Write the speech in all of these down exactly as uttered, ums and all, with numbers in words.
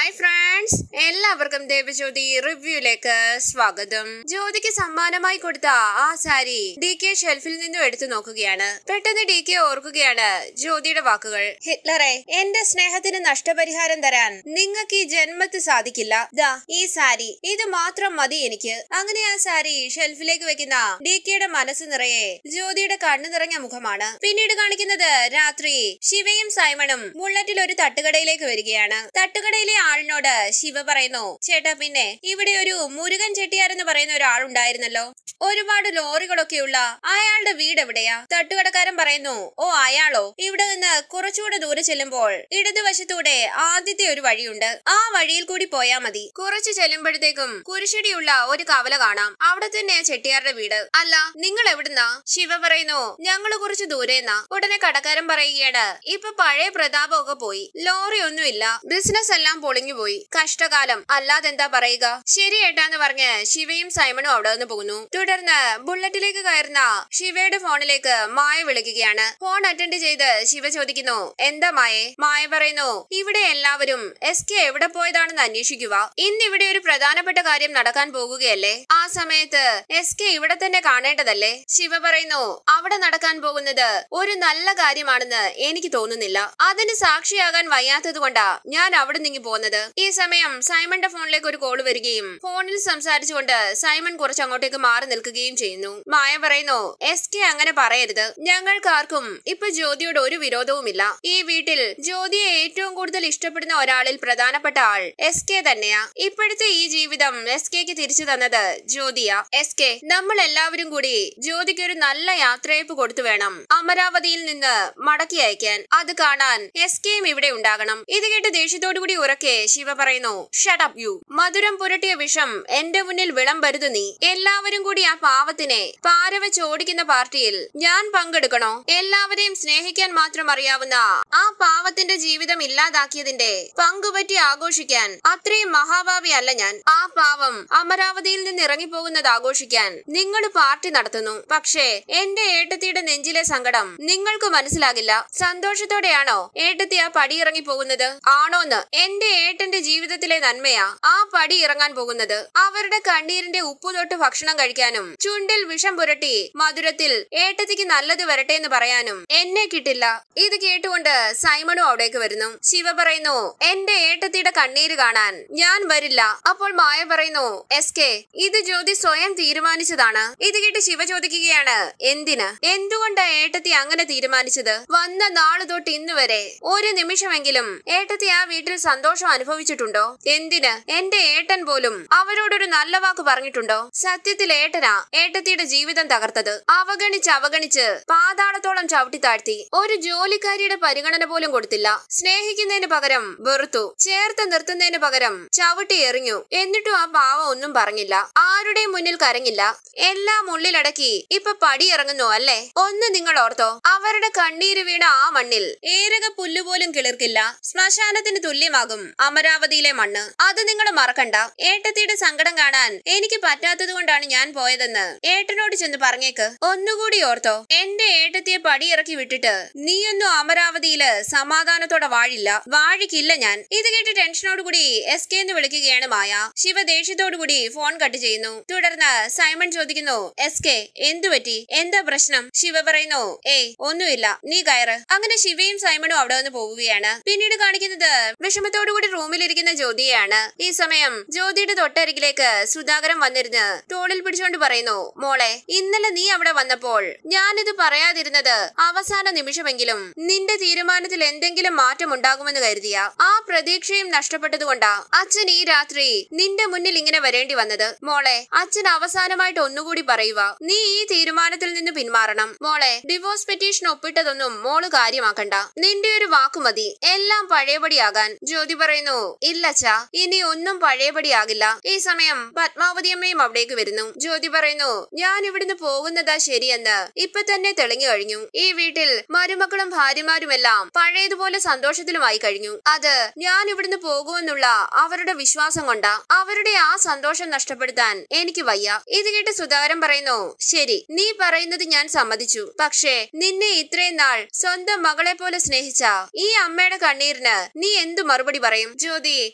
Hi friends, എല്ലാവർക്കും ദേവജ്യോതി റിവ്യൂയിലേക്ക് സ്വാഗതം. ജ്യോതിക്ക് സമ്മാനമായി കൊടുത്ത ആ സാരി ഡി കെ ഷെൽഫിൽ നിന്നും എടുത്തു നോക്കുകയാണ്. പെട്ടെന്ന് ഡി കെ ഓർക്കുകയാണ് ജ്യോതിയുടെ വാക്കുകൾ. ഹിറ്റ്ലറെ, എന്റെ സ്നേഹത്തിന് നഷ്ടപരിഹാരം തരാൻ നിങ്ങൾക്ക് ഈ ജന്മത്ത് സാധിക്കില്ല. ദാ ഈ സാരി, ഇത് മാത്രം മതി എനിക്ക്. അങ്ങനെ ആ സാരി ഷെൽഫിലേക്ക് വെക്കുന്ന ഡി കെയുടെ മനസ്സ് നിറയെ ജ്യോതിയുടെ കണ്ണു നിറഞ്ഞ മുഖമാണ്. പിന്നീട് കാണിക്കുന്നത് രാത്രി ശിവയും സൈമണും ബുള്ളറ്റിൽ ഒരു തട്ടുകടയിലേക്ക് വരികയാണ്. തട്ടുകടയിലെ ആളിനോട് ശിവ പറയുന്നു, ചേട്ടാ, പിന്നെ ഇവിടെ ഒരു മുരുകൻ ചെട്ടിയാരെന്ന് പറയുന്ന ഒരാളുണ്ടായിരുന്നല്ലോ, ഒരുപാട് ലോറികളൊക്കെയുള്ള അയാളുടെ വീട് എവിടെയാ? തട്ടുകടക്കാരൻ പറയുന്നു, ഓ അയാളോ, ഇവിടെ നിന്ന് കുറച്ചുകൂടെ ദൂരെ ചെല്ലുമ്പോൾ ഇടതുവശത്തൂടെ ആദ്യത്തെ ഒരു വഴിയുണ്ട്, ആ വഴിയിൽ കൂടി പോയാ മതി. കുറച്ച് ചെല്ലുമ്പോഴത്തേക്കും കുരിശടിയുള്ള ഒരു കവല കാണാം, അവിടെ തന്നെയാ ചെട്ടിയാരുടെ വീട്. അല്ല, നിങ്ങൾ എവിടുന്നാ? ശിവ പറയുന്നു, ഞങ്ങള് കുറച്ച് ദൂരെന്നാ. ഉടനെ കടക്കാരൻ പറയുകയാണ്, ഇപ്പൊ പഴയ പ്രതാപമൊക്കെ പോയി, ലോറി ഒന്നുമില്ല, ബിസിനസ് എല്ലാം പൊളിഞ്ഞു പോയി, കഷ്ടകാലം, അല്ലാതെന്താ പറയുക. ശരി ഏട്ടാന്ന് പറഞ്ഞ് ശിവയും സൈമണും അവിടെ നിന്ന് പോകുന്നു. തുടർന്ന് ബുള്ളറ്റിലേക്ക് കയറുന്ന ശിവയുടെ ഫോണിലേക്ക് മായ വിളിക്കുകയാണ്. ഫോൺ അറ്റൻഡ് ചെയ്ത് ശിവ ചോദിക്കുന്നു, എന്താ മായേ? മായ പറയുന്നു, ഇവിടെ എല്ലാവരും എസ് കെ എവിടെ പോയതാണെന്ന് അന്വേഷിക്കുക. ഇന്ന് ഇവിടെ ഒരു പ്രധാനപ്പെട്ട കാര്യം നടക്കാൻ പോകുകയല്ലേ, ആ സമയത്ത് എസ് കെ ഇവിടെ തന്നെ കാണേണ്ടതല്ലേ? ശിവ പറയുന്നു, അവിടെ നടക്കാൻ പോകുന്നത് ഒരു നല്ല കാര്യമാണെന്ന് എനിക്ക് തോന്നുന്നില്ല, അതിന് സാക്ഷിയാകാൻ വയ്യാത്തത് കൊണ്ടാ ഞാൻ അവിടെ നിന്ന് പോകുന്നത്. ഈ സമയം സൈമന്റെ ഫോണിലേക്ക് ഒരു കോൾ വരികയും ഫോണിൽ സംസാരിച്ചുകൊണ്ട് സൈമൺ കുറച്ച് അങ്ങോട്ടേക്ക് മാറി നിൽക്കുകയും ചെയ്യുന്നു. മായ പറയുന്നു, എസ് കെ അങ്ങനെ പറയരുത്, ഞങ്ങൾക്കാർക്കും ഇപ്പൊ ജ്യോതിയോട് ഒരു വിരോധവുമില്ല. ഈ വീട്ടിൽ ജ്യോതിയെ ഏറ്റവും കൂടുതൽ ഇഷ്ടപ്പെടുന്ന ഒരാളിൽ പ്രധാനപ്പെട്ട ആൾ എസ് കെ തന്നെയാ. ഇപ്പോഴത്തെ ഈ ജീവിതം എസ് കെക്ക് തിരിച്ചു തന്നത് ജ്യോതിയാ. എസ് കെ, നമ്മൾ എല്ലാവരും കൂടി ജ്യോതിക്ക് ഒരു നല്ല യാത്രയപ്പ് കൊടുത്തു വേണം അമരാവതിയിൽ നിന്ന് മടക്കി അയക്കാൻ. അത് കാണാൻ എസ് കെയും ഇവിടെ ഉണ്ടാകണം. ഇത് കേട്ട് ദേഷ്യത്തോടു കൂടി ഉറക്കെ ശിവ പറയുന്നു, ഷട്ട് അപ്പ് യു. മധുരം പുരട്ടിയ വിഷം എന്റെ മുന്നിൽ വിളമ്പരുത് നീ. എല്ലാവരും കൂടി ആ പാവത്തിനെ പാരവച്ച് ഓടിക്കുന്ന പാർട്ടിയിൽ ഞാൻ പങ്കെടുക്കണോ? എല്ലാവരെയും സ്നേഹിക്കാൻ മാത്രം അറിയാവുന്ന ആ പാവത്തിന്റെ ജീവിതം ഇല്ലാതാക്കിയതിന്റെ പങ്കുപറ്റി ആഘോഷിക്കാൻ അത്രയും മഹാഭാവി അല്ല ഞാൻ. ആ പാവം അമരാവതിയിൽ നിന്ന് ഇറങ്ങിപ്പോകുന്നത് ആഘോഷിക്കാൻ നിങ്ങൾ പാർട്ടി നടത്തുന്നു. പക്ഷേ എന്റെ ഏട്ടത്തിയുടെ നെഞ്ചിലെ സങ്കടം നിങ്ങൾക്ക് മനസ്സിലാകില്ല. സന്തോഷത്തോടെയാണോ ഏട്ടത്തി ആ പടി ഇറങ്ങി പോകുന്നത്? ആണോന്ന്? എന്റെ ഏട്ടന്റെ ജീവിതത്തിലെ നന്മയാ ആ പടി ഇറങ്ങാൻ പോകുന്നത്. അവരുടെ കണ്ണീരിന്റെ ഉപ്പു തൊട്ട് ഭക്ഷണം കഴിക്കാനും ചുണ്ടിൽ വിഷം പുരട്ടി മധുരത്തിൽ ഏട്ടത്തിക്ക് നല്ലത് വരട്ടെ എന്ന് പറയാനും എന്നെ കിട്ടില്ല. ഇത് കേട്ടുകൊണ്ട് സൈമണും അവിടേക്ക് വരുന്നു. ശിവ പറയുന്നു, എന്റെ ഏട്ടത്തിയുടെ കണ്ണീര് കാണാൻ ഞാൻ വരില്ല. അപ്പോൾ മായ പറയുന്നു, എസ് കെ, ഇത് ജ്യോതി സ്വയം തീരുമാനിച്ചതാണ്. ഇത് കേട്ട് ശിവ ചോദിക്കുകയാണ്, എന്തിന്? എന്തുകൊണ്ടാ ഏട്ടത്തി അങ്ങനെ തീരുമാനിച്ചത്? വന്ന നാളു തൊട്ട് ഇന്ന് വരെ ഒരു നിമിഷമെങ്കിലും ഏട്ടത്തി ആ വീട്ടിൽ സന്തോഷം അനുഭവിച്ചിട്ടുണ്ടോ? എന്തിന്? എന്റെ ഏട്ടൻ പോലും അവരോടൊരു നല്ല വാക്ക് പറഞ്ഞിട്ടുണ്ടോ? സത്യത്തിൽ ഏട്ടനാ ഏട്ടത്തിയുടെ ജീവിതം തകർത്തത്. അവഗണിച്ച് അവഗണിച്ച് പാതാളത്തോളം ചവിട്ടി താഴ്ത്തി. ഒരു ജോലിക്കാരിയുടെ പരിഗണന പോലും കൊടുത്തില്ല. സ്നേഹിക്കുന്നതിന് പകരം വെറുത്തു, ചേർത്ത് നിർത്തുന്നതിന് പകരം ചവിട്ടി എറിഞ്ഞു. എന്നിട്ടും ആ പാവം ഒന്നും പറഞ്ഞില്ല, ആരുടെയും മുന്നിൽ കരഞ്ഞില്ല. എല്ലാം ഉള്ളിലടക്കി ഇപ്പൊ പടി ഇറങ്ങുന്നു അല്ലേ? ഒന്ന് നിങ്ങൾ ഓർത്തോ, അവരുടെ കണ്ണീര് വീണ ആ മണ്ണിൽ ഏരക പുല്ലുപോലും കിളിർക്കില്ല. ശ്മശാനത്തിന് തുല്യമാകും അമരാവതിയിലെ മണ്ണ്. അത് നിങ്ങൾ മറക്കണ്ട. ഏട്ടത്തിയുടെ സങ്കടം കാണാൻ എനിക്ക് പറ്റാത്തത് കൊണ്ടാണ് ഞാൻ പോയതെന്ന് ഏട്ടനോട് ചെന്ന് പറഞ്ഞേക്ക്. ഒന്നുകൂടി ഓർത്തോ, എന്റെ ഏട്ടത്തിയെ പടിയിറക്കി വിട്ടിട്ട് നീയൊന്നും അമരാവതിയില് സമാധാനത്തോടെ വാഴില്ല, വാഴിക്കില്ല ഞാൻ. ഇത് കേട്ട് ടെൻഷനോട് കൂടി എസ് കെ എന്ന് വിളിക്കുകയാണ് മായ. ശിവ ദേഷ്യത്തോടു കൂടി ഫോൺ കട്ട് ചെയ്യുന്നു. തുടർന്ന് സൈമൺ ചോദിക്കുന്നു, എസ് കെ, എന്തു പറ്റി? എന്താ പ്രശ്നം? ശിവ പറയുന്നു, ഏയ് ഒന്നുമില്ല, നീ കയറ്. അങ്ങനെ ശിവയും സൈമണും അവിടെ നിന്ന് പോവുകയാണ്. പിന്നീട് കാണിക്കുന്നത് വിഷമത്തോടു കൂടി റൂമിലിരിക്കുന്ന ജ്യോതിയാണ്. ഈ സമയം ജ്യോതിയുടെ തൊട്ടരികിലേക്ക് സുധാകരൻ വന്നിരുന്ന് തോളിൽ പിടിച്ചുകൊണ്ട് പറയുന്നു, മോളെ, ഇന്നലെ നീ അവിടെ വന്നപ്പോൾ ഞാനിത് പറയാതിരുന്നത് അവസാന നിമിഷമെങ്കിലും നിന്റെ തീരുമാനത്തിൽ എന്തെങ്കിലും മാറ്റം ഉണ്ടാകുമെന്ന് കരുതിയ. ആ പ്രതീക്ഷയും നഷ്ടപ്പെട്ടതുകൊണ്ടാ അച്ഛൻ ഈ രാത്രി നിന്റെ മുന്നിൽ ഇങ്ങനെ വരേണ്ടി വന്നത്. മോളെ, അച്ഛൻ അവസാനമായിട്ട് ഒന്നുകൂടി പറയുക, നീ ഈ തീരുമാനത്തിൽ നിന്ന് പിന്മാറണം. മോളെ, ഡിവോഴ്സ് പെറ്റീഷൻ ഒപ്പിട്ടതൊന്നും മോള് കാര്യമാക്കണ്ട. നിന്റെ ഒരു വാക്കുമതി എല്ലാം പഴയപടിയാകാൻ. ജ്യോതി പറയുന്നു, ഇല്ലച്ചാ, ഇനി ഒന്നും പഴയപടിയാകില്ല. ഈ സമയം പത്മാവതി അമ്മയും അവിടേക്ക് വരുന്നു. ജ്യോതി പറയുന്നു, ഞാൻ ഇവിടുന്ന് പോകുന്നതാ ശരിയെന്ന് ഇപ്പൊ തന്നെ തെളിഞ്ഞു കഴിഞ്ഞു. ഈ വീട്ടിൽ മരുമക്കളും ഭാര്യമാരുമെല്ലാം പഴയതുപോലെ സന്തോഷത്തിലുമായി കഴിഞ്ഞു. അത് ഞാൻ ഇവിടുന്ന് പോകുമെന്നുള്ള അവരുടെ വിശ്വാസം കൊണ്ടാ. അവരുടെ ആ സന്തോഷം നഷ്ടപ്പെടുത്താൻ എനിക്ക് വയ്യ. ഇത് കേട്ട് സുധാകരൻ പറയുന്നു, ശരി, നീ പറയുന്നത് ഞാൻ സമ്മതിച്ചു. പക്ഷേ നിന്നെ ഇത്രയും നാൾ സ്വന്തം മകളെ പോലെ സ്നേഹിച്ച ഈ അമ്മയുടെ കണ്ണീരിന് നീ എന്തു മറുപടി പറയും? ജ്യോതി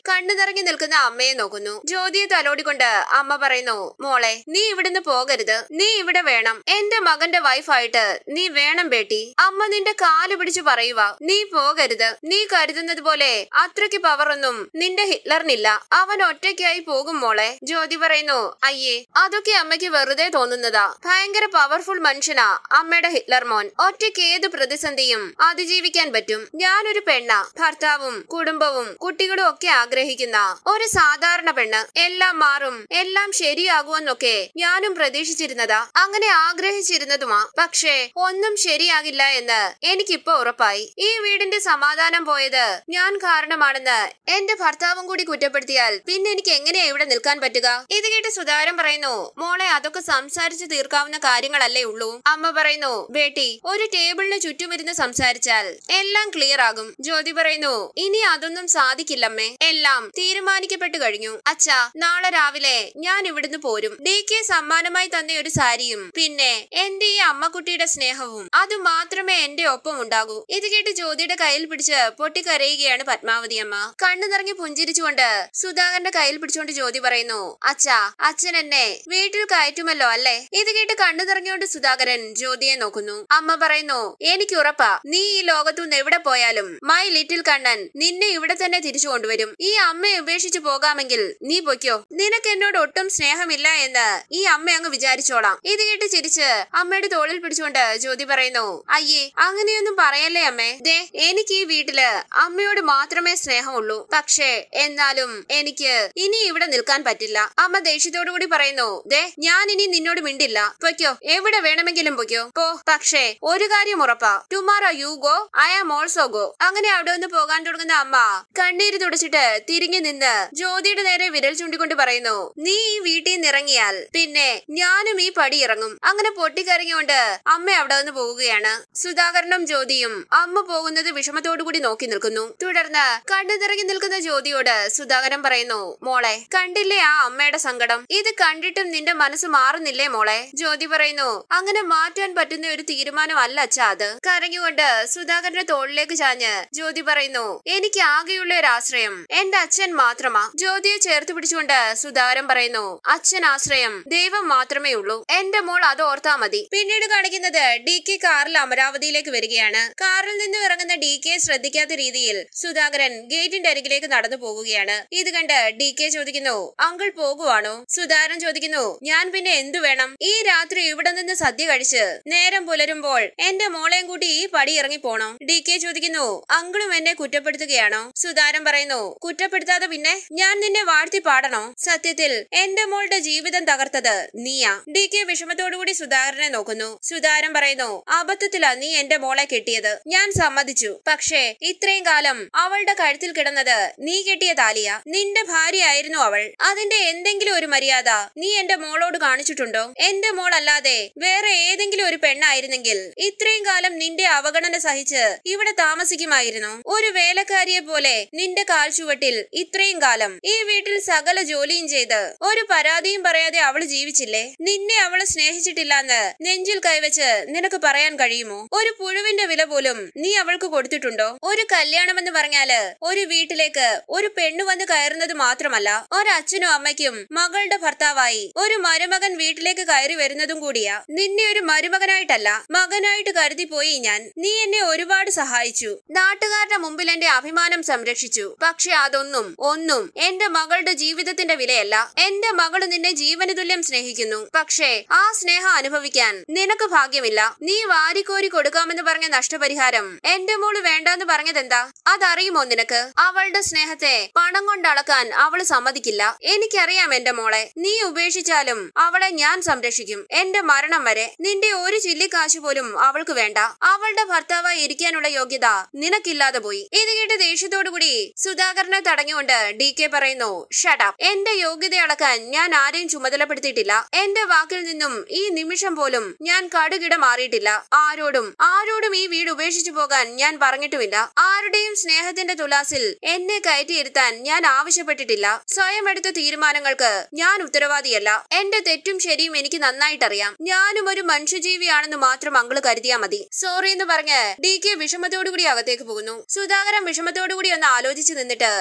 കണ്ണു നിറങ്ങി നിൽക്കുന്ന അമ്മയെ നോക്കുന്നു. ജ്യോതിയെ തലോടിക്കൊണ്ട് അമ്മ പറയുന്നു, മോളെ നീ ഇവിടുന്ന് പോകരുത്, നീ ഇവിടെ വേണം, എന്റെ മകന്റെ വൈഫായിട്ട് നീ വേണം ബേട്ടി. അമ്മ നിന്റെ കാല് പിടിച്ചു പറയുക, നീ പോകരുത്. നീ കരുതുന്നത് പോലെ അത്രയ്ക്ക് പവർ ഒന്നും നിന്റെ ഹിറ്റ്ലറിനില്ല, അവൻ ഒറ്റയ്ക്കായി പോകും മോളെ. ജ്യോതി പറയുന്നു, അയ്യേ അതൊക്കെ അമ്മയ്ക്ക് വെറുതെ തോന്നുന്നതാ, ഭയങ്കര പവർഫുൾ മനുഷ്യനാ അമ്മയുടെ ഹിറ്റ്ലർ മോൻ. ഒറ്റയ്ക്ക് ഏത് പ്രതിസന്ധിയും അതിജീവിക്കാൻ പറ്റും. ഞാനൊരു പെണ്ണ, ഭർത്താവും കുടുംബവും കുട്ടികളും ഒക്കെ ആഗ്രഹിക്കുന്ന ഒരു സാധാരണ പെണ്ണ്. എല്ലാം മാറും, എല്ലാം ശരിയാകുമെന്നൊക്കെ ഞാനും പ്രതീക്ഷിച്ചിരുന്നതാ, അങ്ങനെ ആഗ്രഹിച്ചിരുന്നതുമാ. പക്ഷേ ഒന്നും ശരിയാകില്ല എന്ന് എനിക്കിപ്പോ ഉറപ്പായി. ഈ വീടിന്റെ സമാധാനം പോയത് ഞാൻ കാരണമാണെന്ന് എന്റെ ഭർത്താവും കൂടി കുറ്റപ്പെടുത്തിയാൽ പിന്നെ എനിക്ക് എങ്ങനെയാ ഇവിടെ നിൽക്കാൻ പറ്റുക? ഇത് കേട്ട് സുധാകരൻ പറയുന്നു, മോളെ അതൊക്കെ സംസാരിച്ചു തീർക്കാവുന്ന കാര്യങ്ങളല്ലേ ഉള്ളൂ. അമ്മ പറയുന്നു, ബേട്ടി ഒരു ടേബിളിന് ചുറ്റുമിരുന്ന് സംസാരിച്ചാൽ എല്ലാം ക്ലിയർ ആകും. ജ്യോതി പറയുന്നു, ഇനി അതൊന്നും സാധിക്കില്ലമ്മേ, എല്ലാം തീരുമാനിക്കപ്പെട്ടു കഴിഞ്ഞു. അച്ഛാ നാളെ രാവിലെ ഞാൻ ഇവിടുന്ന് പോരും. ഡി കെ സമ്മാനമായി തന്ന ഒരു സാരിയും പിന്നെ എന്റെ ഈ അമ്മക്കുട്ടിയുടെ സ്നേഹവും അത് മാത്രമേ എന്റെ ഒപ്പം ഉണ്ടാകൂ. ഇത് കേട്ട് ജ്യോതിയുടെ കയ്യിൽ പിടിച്ച് പൊട്ടിക്കരയുകയാണ് പത്മാവതി അമ്മ. കണ്ണു നിറങ്ങി പുഞ്ചിരിച്ചുകൊണ്ട് സുധാകരന്റെ കയ്യിൽ പിടിച്ചുകൊണ്ട് ജ്യോതി പറയുന്നു, അച്ഛാ അച്ഛൻ എന്നെ വീട്ടിൽ കയറ്റുമല്ലോ അല്ലേ? ഇത് കേട്ട് കണ്ണു നിറങ്ങിയോണ്ട് സുധാകരൻ ജ്യോതിയെ നോക്കുന്നു. അമ്മ പറയുന്നു, എനിക്ക് ഉറപ്പാ നീ ഈ ലോകത്തുനിന്ന് എവിടെ പോയാലും മൈ ലിറ്റിൽ കണ്ണൻ നിന്നെ ഇവിടെ തന്നെ തിരിച്ചു കൊണ്ടുവരും. ഈ അമ്മയെ ഉപേക്ഷിച്ചു പോകാമെങ്കിൽ നീ പൊയ്ക്കോ, നിനക്ക് എന്നോട് ഒട്ടും സ്നേഹമില്ല എന്ന് ഈ അമ്മ അങ്ങ് വിചാരിച്ചോളാം. ഇത് കേട്ട് ചിരിച്ച് അമ്മയുടെ തോളിൽ പിടിച്ചുകൊണ്ട് ജ്യോതി പറയുന്നു, അയ്യേ അങ്ങനെയൊന്നും പറയല്ലേ അമ്മേ. ദേ എനിക്ക് ഈ വീട്ടില് അമ്മയോട് മാത്രമേ സ്നേഹമുള്ളൂ. പക്ഷേ എന്നാലും എനിക്ക് ഇനി ഇവിടെ നിൽക്കാൻ പറ്റില്ല. അമ്മ ദേഷ്യത്തോടു കൂടി പറയുന്നു, ദേ ഞാൻ ഇനി നിന്നോട് മിണ്ടില്ല, പൊയ്ക്കോ, എവിടെ വേണമെങ്കിലും പൊയ്ക്കോ പോ. പക്ഷേ ഒരു കാര്യം ഉറപ്പാ, tomorrow you go, I am also go. അങ്ങനെ അവിടെ നിന്ന് പോകാൻ തുടങ്ങുന്ന അമ്മ കണ്ണീര് തുടച്ചിട്ട് തിരിഞ്ഞു നിന്ന് ജ്യോതിയുടെ നേരെ വിരൽ ചൂണ്ടിക്കൊണ്ട് പറയുന്നു, നീ ഈ വീട്ടിൽ നിന്ന് ഇറങ്ങിയാൽ പിന്നെ ഞാനും ഈ പടി ഇറങ്ങും. അങ്ങനെ പൊട്ടിക്കരങ്ങിക്കൊണ്ട് അമ്മ അവിടെ നിന്ന് പോവുകയാണ്. സുധാകരനും ജ്യോതിയും അമ്മ പോകുന്നത് വിഷമത്തോടു കൂടി നോക്കി നിൽക്കുന്നു. തുടർന്ന് കണ്ണു നിറങ്ങി നിൽക്കുന്ന ജ്യോതിയോട് സുധാകരൻ പറയുന്നു, മോളെ കണ്ടില്ലേ ആ അമ്മയുടെ സങ്കടം? ഇത് കണ്ടിട്ടും നിന്റെ മനസ്സ് മാറുന്നില്ലേ മോളെ? ജ്യോതി പറയുന്നു, അങ്ങനെ മാറ്റാൻ പറ്റുന്ന ഒരു തീരുമാനമല്ല അച്ഛാ അത്. കരഞ്ഞുകൊണ്ട് സുധാകരന്റെ തോളിലേക്ക് ചാഞ്ഞ് ജ്യോതി പറയുന്നു, എനിക്ക് ആകെയുള്ള ഒരു ആശ്രയം എന്റെ അച്ഛൻ മാത്രമാ. ജ്യോതിയെ ചേർത്ത് പിടിച്ചുകൊണ്ട് സുധാകരൻ പറയുന്നു, അച്ഛൻ ആശ്രയം ദൈവം മാത്രമേ ഉള്ളൂ, എന്റെ മോൾ അത് ഓർത്താ മതി. പിന്നീട് കാണിക്കുന്നത് ഡി കെ കാറിൽ അമരാവതിയിലേക്ക് വരികയാണ്. കാറിൽ നിന്നും ഇറങ്ങുന്ന ഡി കെ ശ്രദ്ധിക്കാത്ത രീതിയിൽ സുധാകരൻ ഗേറ്റിന്റെ അരികിലേക്ക് നടന്നു പോകുകയാണ്. ഇത് കണ്ട് ഡി കെ ചോദിക്കുന്നു, അങ്കിൾ പോകുവാണോ? സുധാകരൻ ചോദിക്കുന്നു, ഞാൻ പിന്നെ എന്തു വേണം? ഈ രാത്രി ഇവിടെ നിന്ന് സദ്യ കഴിച്ച് നേരം പുലരുമ്പോൾ എന്റെ മോളെയും കൂട്ടി ഈ പടി ഇറങ്ങി പോണോ? ഡി കെ ചോദിക്കുന്നു, അങ്കിളും എന്നെ കുറ്റപ്പെടുത്തുകയാണോ? സുധാകരൻ പറയുന്നു, കുറ്റപ്പെടുത്താതെ പിന്നെ ഞാൻ നിന്നെ വാഴ്ത്തി പാടണോ? സത്യത്തിൽ എന്റെ മോളുടെ ജീവിതം തകർത്തത് നീയാ. ഡി കെ വിഷമത്തോടുകൂടി സുധാകരനെ നോക്കുന്നു. സുധാകരൻ പറയുന്നു, അബദ്ധത്തിലാ നീ എന്റെ മോളെ കെട്ടിയത്, ഞാൻ സമ്മതിച്ചു. പക്ഷേ ഇത്രയും കാലം അവളുടെ കഴുത്തിൽ കിടന്നത് നീ കെട്ടിയ താലിയാ. നിന്റെ ഭാര്യയായിരുന്നു അവൾ. അതിന്റെ എന്തെങ്കിലും ഒരു മര്യാദ നീ എന്റെ മോളോട് കാണിച്ചിട്ടുണ്ടോ? എന്റെ മോൾ അല്ലാതെ വേറെ ഏതെങ്കിലും ഒരു പെണ്ണായിരുന്നെങ്കിൽ ഇത്രയും കാലം നിന്റെ അവഗണന സഹിച്ച് ഇവിടെ താമസിക്കുമായിരുന്നു. ഒരു വേലക്കാരിയെ പോലെ നിന്റെ കാൽച്ചുവട്ടിൽ ഇത്രയും കാലം ഈ വീട്ടിൽ സകല ജോലിയും ചെയ്ത് ഒരു പരാതിയും പറയാതെ അവള് ജീവിച്ചില്ലേ? നിന്നെ അവള് സ്നേഹിച്ചിട്ടില്ലെന്ന് നെഞ്ചിൽ കൈവച്ച് നിനക്ക് പറയാൻ കഴിയുമോ? ഒരു പുഴുവിന്റെ വില പോലും നീ അവൾക്ക് കൊടുത്തിട്ടുണ്ടോ? ഒരു കല്യാണമെന്ന് പറഞ്ഞാല് ഒരു വീട്ടിലേക്ക് ഒരു പെണ്ണു വന്ന് കയറുന്നത് മാത്രമല്ല, ഒരച്ഛനും അമ്മയ്ക്കും മകളുടെ ഭർത്താവായി ഒരു മരുമകൻ വീട്ടിലേക്ക് കയറി വരുന്നതും കൂടിയാ. നിന്നെ ഒരു മരുമകനായിട്ടല്ല മകനായിട്ട് കരുതി പോയി ഞാൻ. നീ എന്നെ ഒരുപാട് സഹായിച്ചു, നാട്ടുകാരുടെ മുമ്പിൽ എന്റെ അഭിമാനം സംരക്ഷിച്ചു. പക്ഷെ അതൊന്നും ഒന്നും എന്റെ മകളുടെ ജീവിതത്തിന്റെ വിലയല്ല. എന്റെ മകള് നിന്നെ ജീവന് തുല്യം സ്നേഹിക്കുന്നു. പക്ഷേ ആ സ്നേഹം അനുഭവിക്കാൻ നിനക്ക് ഭാഗ്യമില്ല. നീ വാരിക്കോരി കൊടുക്കാമെന്ന് പറഞ്ഞ നഷ്ടപരിഹാരം എന്റെ മോള് വേണ്ടെന്ന് പറഞ്ഞതെന്താ? അതറിയുമോ നിനക്ക്? അവളുടെ സ്നേഹത്തെ പണം കൊണ്ട് അളക്കാൻ അവള് സമ്മതിക്കില്ല. എനിക്കറിയാം എന്റെ മോളെ. നീ ഉപേക്ഷിച്ചാലും അവളെ ഞാൻ സംരക്ഷിക്കും എന്റെ മരണം വരെ. നിന്റെ ഒരു ചില്ലിക്കാശ് പോലും അവൾക്ക് വേണ്ട. അവളുടെ ഭർത്താവായി ഇരിക്കാനുള്ള യോഗ്യത നിനക്കില്ലാതെ പോയി. ഇത് കേട്ട് ദേഷ്യത്തോടുകൂടി സുധാകരനെ തടഞ്ഞുകൊണ്ട് ഡി കെ പറയുന്നു, ഷട്ടപ്പ്. എന്റെ യോഗ്യത അളക്കാൻ ഞാൻ ആരെയും ചുമതലപ്പെടുത്തിയിട്ടില്ല. എന്റെ വാക്കിൽ നിന്നും ഈ നിമിഷം പോലും ഞാൻ കടുകിട മാറിയിട്ടില്ല. ആരോടും ആരോടും ഈ വീട് ഉപേക്ഷിച്ചു പോകാൻ ഞാൻ പറഞ്ഞിട്ടുമില്ല. ആരുടെയും സ്നേഹത്തിന്റെ തുലാസിൽ എന്നെ കയറ്റിയിരുത്താൻ ഞാൻ ആവശ്യപ്പെട്ടിട്ടില്ല. സ്വയം എടുത്ത തീരുമാനങ്ങൾക്ക് ഞാൻ ഉത്തരവാദിയല്ല. എന്റെ തെറ്റും ശരിയും എനിക്ക് നന്നായിട്ടറിയാം. ഞാനും ഒരു മനുഷ്യജീവിയാണെന്ന് മാത്രം അങ്കിള് കരുതിയാ മതി. സോറി എന്ന് പറഞ്ഞ് ഡി കെ വിഷമത്തോടുകൂടി അകത്തേക്ക് പോകുന്നു. സുധാകരൻ വിഷമത്തോടുകൂടി ഒന്ന് ആലോചിച്ചു നിന്നിട്ട്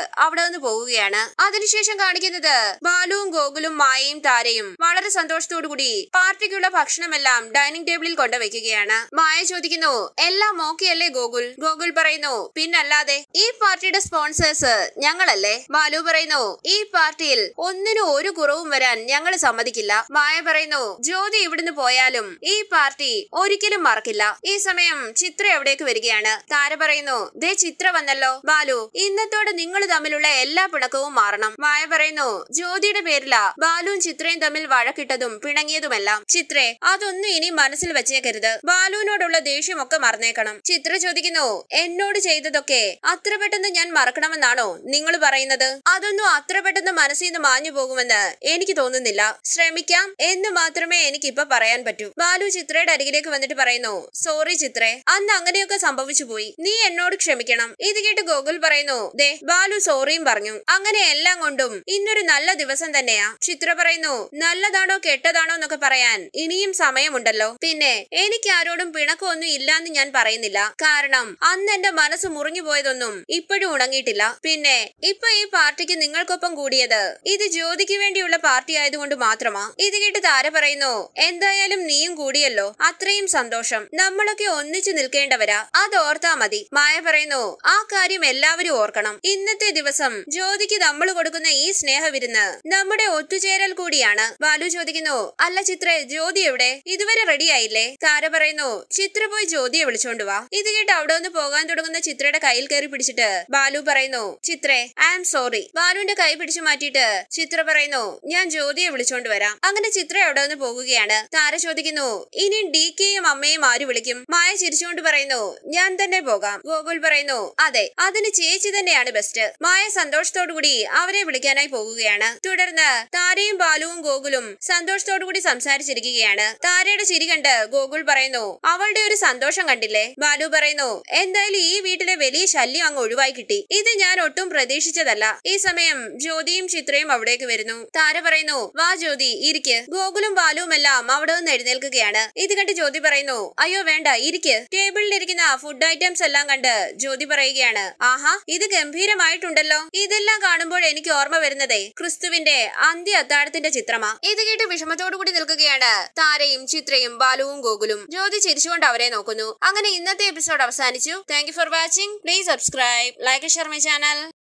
അവിടെ നിന്ന് പോവുകയാണ്. അതിനുശേഷം കാണിക്കുന്നത് ബാലുവും ഗോകുലും മായയും താരയും വളരെ സന്തോഷത്തോടു കൂടി പാർട്ടിക്കുള്ള ഭക്ഷണമെല്ലാം ഡൈനിങ് ടേബിളിൽ കൊണ്ടുവയ്ക്കുകയാണ്. മായ ചോദിക്കുന്നു, എല്ലാം ഓക്കെ അല്ലേ ഗോകുൽ? ഗോകുൽ പറയുന്നു, പിന്നല്ലാതെ, ഈ പാർട്ടിയുടെ സ്പോൺസേഴ്സ് ഞങ്ങളല്ലേ? ബാലു പറയുന്നു, ഈ പാർട്ടിയിൽ ഒന്നിനും ഒരു കുറവും വരാൻ ഞങ്ങൾ സമ്മതിക്കില്ല. മായ പറയുന്നു, ജ്യോതി ഇവിടുന്ന് പോയാലും ഈ പാർട്ടി ഒരിക്കലും മറക്കില്ല. ഈ സമയം ചിത്ര എവിടേക്ക് വരികയാണ്. താര പറയുന്നു, ദേ ചിത്ര വന്നല്ലോ. ബാലു, ഇന്നത്തോടെ നിങ്ങൾ തമ്മിലുള്ള എല്ലാ പിണക്കവും മാറണം. മായ പറയുന്നു, ജ്യോതിയുടെ പേരില ബാലുവും ചിത്രയും തമ്മിൽ വഴക്കിട്ടതും പിണങ്ങിയതുമെല്ലാം. ചിത്രേ, അതൊന്നും ഇനി മനസ്സിൽ വെച്ചേക്കരുത്. ബാലുവിനോടുള്ള ദേഷ്യമൊക്കെ മറന്നേക്കണം. ചിത്ര ചോദിക്കുന്നു, എന്നോട് ചെയ്തതൊക്കെ അത്ര പെട്ടെന്ന് ഞാൻ മറക്കണമെന്നാണോ നിങ്ങൾ പറയുന്നത്? അതൊന്നും അത്ര പെട്ടെന്ന് മനസ്സിൽ നിന്ന് മാഞ്ഞു പോകുമെന്ന് എനിക്ക് തോന്നുന്നില്ല. ശ്രമിക്കാം എന്ന് മാത്രമേ എനിക്കിപ്പൊ പറയാൻ പറ്റൂ. ബാലു ചിത്രയുടെ അരികിലേക്ക് വന്നിട്ട് പറയുന്നു, സോറി ചിത്രേ, അന്ന് അങ്ങനെയൊക്കെ സംഭവിച്ചു പോയി. നീ എന്നോട് ക്ഷമിക്കണം. ഇത് കേട്ട് ഗോകുൽ പറയുന്നു, ദേ ബാലു സോറിയും പറഞ്ഞു. അങ്ങനെ എല്ലാം കൊണ്ടും ഇന്നൊരു നല്ല ദിവസം തന്നെയാ. ചിത്ര പറയുന്നു, നല്ലതാണോ കെട്ടതാണോ എന്നൊക്കെ പറയാൻ ഇനിയും സമയമുണ്ടല്ലോ. പിന്നെ എനിക്ക് ആരോടും പിണക്കമൊന്നും ഇല്ലാന്ന് ഞാൻ പറയുന്നില്ല. കാരണം അന്ന് എന്റെ മനസ്സ് മുറിഞ്ഞു പോയതൊന്നും ഇപ്പോഴും ഉണങ്ങിയിട്ടില്ല. പിന്നെ ഇപ്പൊ ഈ പാർട്ടിക്ക് നിങ്ങൾക്കൊപ്പം കൂടിയത് ഇത് ജ്യോതിക്ക് വേണ്ടിയുള്ള പാർട്ടി ആയതുകൊണ്ട് മാത്രമാ. ഇത് കേട്ട് താര പറയുന്നു, എന്തായാലും നീയും കൂടിയല്ലോ, അത്രയും സന്തോഷം. നമ്മളൊക്കെ ഒന്നിച്ചു നിൽക്കേണ്ടവരാ, അത് ഓർത്താ മതി. മായ പറയുന്നു, ആ കാര്യം എല്ലാവരും ഓർക്കണം. ഇന്നത്തെ ദിവസം ജ്യോതിക്ക് നമ്മൾ കൊടുക്കുന്ന ഈ സ്നേഹവിരുന്ന് നമ്മുടെ ഒത്തുചേരൽ കൂടിയാണ്. ബാലു ചോദിക്കുന്നു, അല്ല ചിത്രേ, ജ്യോതി എവിടെ? ഇതുവരെ റെഡിയായില്ലേ? താര പറയുന്നു, ചിത്ര പോയി ജ്യോതിയെ വിളിച്ചോണ്ട് വാ. ഇത് കേട്ട് അവിടെ നിന്ന് പോകാൻ തുടങ്ങുന്ന ചിത്രയുടെ കയ്യിൽ കയറി പിടിച്ചിട്ട് ബാലു പറയുന്നു, ചിത്രേ, ഐ ആം സോറി. ബാലുവിന്റെ കൈ പിടിച്ചു മാറ്റിയിട്ട് ചിത്ര പറയുന്നു, ഞാൻ ജ്യോതിയെ വിളിച്ചോണ്ട് വരാം. അങ്ങനെ ചിത്ര അവിടെ നിന്ന് പോകുകയാണ്. താര ചോദിക്കുന്നു, ഇനി ഡി കെയും അമ്മയും ആര് വിളിക്കും? മായ ചിരിച്ചുകൊണ്ട് പറയുന്നു, ഞാൻ തന്നെ പോകാം. ഗോകുൽ പറയുന്നു, അതെ, അതിന് ചേച്ചി തന്നെയാണ് ബെസ്റ്റ്. മായ സന്തോഷത്തോടുകൂടി അവരെ വിളിക്കാനായി പോകുകയാണ്. തുടർന്ന് താരയും ബാലുവും ഗോകുലും സന്തോഷത്തോടുകൂടി സംസാരിച്ചിരിക്കുകയാണ്. താരയുടെ ചിരി കണ്ട് ഗോകുൽ പറയുന്നു, അവളുടെ ഒരു സന്തോഷം കണ്ടില്ലേ? ബാലു പറയുന്നു, എന്തായാലും ഈ വീട്ടിലെ വലിയ ശല്യം അങ്ങ് ഒഴിവായി കിട്ടി. ഇത് ഞാൻ ഒട്ടും പ്രതീക്ഷിച്ചതല്ല. ഈ സമയം ജ്യോതിയും ചിത്രയും അവിടേക്ക് വരുന്നു. താര പറയുന്നു, വാ ജ്യോതി, ഇരിക്ക്. ഗോകുലും ബാലുവും എല്ലാം അവിടെ നിന്ന് എഴുന്നേൽക്കുകയാണ്. ഇത് കണ്ട് ജ്യോതി പറയുന്നു, അയ്യോ വേണ്ട, ഇരിക്ക്. ടേബിളിലിരിക്കുന്ന ഫുഡ് ഐറ്റംസ് എല്ലാം കണ്ട് ജ്യോതി പറയുകയാണ്, ആഹാ, ഇത് ഗംഭീരമായിട്ടുണ്ടല്ലോ. ഇതെല്ലാം കാണുമ്പോൾ എനിക്ക് ഓർമ്മ വരുന്നതേ ക്രിസ്തുവിന്റെ അന്ത്യ അത്താഴത്തിന്റെ ചിത്രമാ. ഇത് കേട്ട് വിഷമത്തോടു കൂടി നിൽക്കുകയാണ് താരയും ചിത്രയും ബാലുവും ഗോകുലും. ജ്യോതി ചിരിച്ചുകൊണ്ട് അവരെ നോക്കുന്നു. അങ്ങനെ ഇന്നത്തെ എപ്പിസോഡ് അവസാനിച്ചു. Thank you for watching. Please subscribe, like, share my channel.